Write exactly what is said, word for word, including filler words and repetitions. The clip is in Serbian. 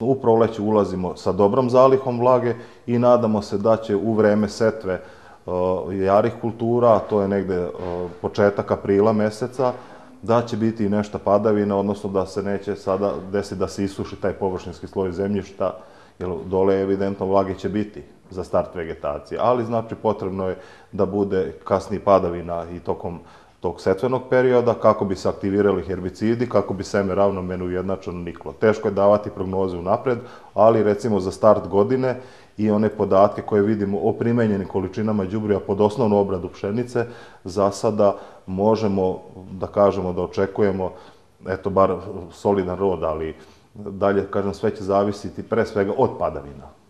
U proleće ulazimo sa dobrom zalihom vlage i nadamo se da će u vreme setve jarih kultura, a to je negde početak aprila meseca, da će biti nešto padavina, odnosno da se neće sada desiti da se isuši taj površinski sloj zemljišta, jer dole evidentno vlage će biti za start vegetacije. Ali znači potrebno je da bude kasnije padavina i tokom tog setvenog perioda, kako bi se aktivirali herbicidi, kako bi seme ravnomeno ujednačeno niklo. Teško je davati prognoze unapred, ali recimo za start godine i one podatke koje vidimo o primenjenim količinama đubriva pod osnovnu obradu pšenice, za sada možemo da kažemo da očekujemo, eto, bar solidan rod, ali dalje, kažem, sve će zavisiti pre svega od padavina.